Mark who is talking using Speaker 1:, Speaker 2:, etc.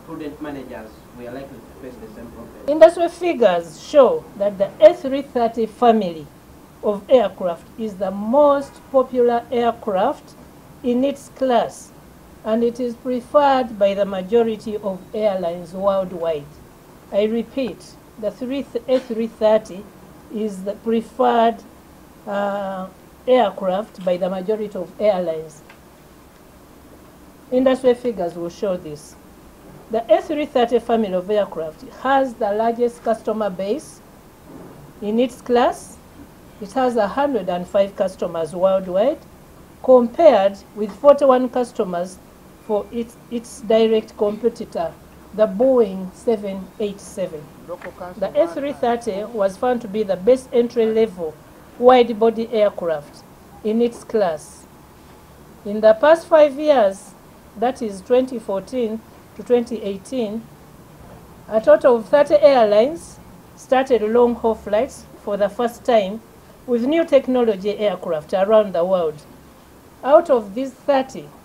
Speaker 1: prudent managers, we are likely to face the same problem.
Speaker 2: Industry figures show that the A330 family of aircraft is the most popular aircraft in its class, and it is preferred by the majority of airlines worldwide. I repeat, the A330 is the preferred aircraft by the majority of airlines. Industry figures will show this. The A330 family of aircraft has the largest customer base in its class. It has 105 customers worldwide, compared with 41 customers for its direct competitor, the Boeing 787. The A330 was found to be the best entry-level wide-body aircraft in its class. In the past 5 years, that is 2014 to 2018, a total of 30 airlines started long-haul flights for the first time with new technology aircraft around the world. Out of these 30,